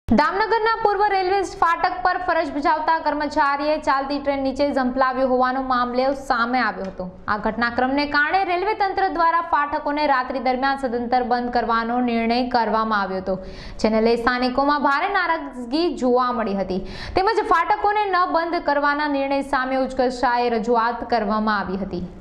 દામનગરના પૂર્વ રેલવે ફાટક પર ફરજ બજાવતા કર્મચારીએ ચાલતી ટ્રેન નીચે ઝંપલાવ્યો હોવાનો મામલો સામે આવ્યો હતો। આ ઘટનાક્રમને કારણે રેલવે તંત્ર દ્વારા ફાટકોને રાત્રિ દરમિયાન સદંતર બંધ કરવાનો નિર્ણય કરવામાં આવ્યો હતો, જેને લઈ સ્થાનિકોમાં ભારે નારાજગી જોવા મળી હતી। તેમજ ફાટકોને ન બંધ કરવાના નિર્ણય સામે ઉચ્ચ કક્ષાએ રજૂઆત કરવામાં આવી હતી।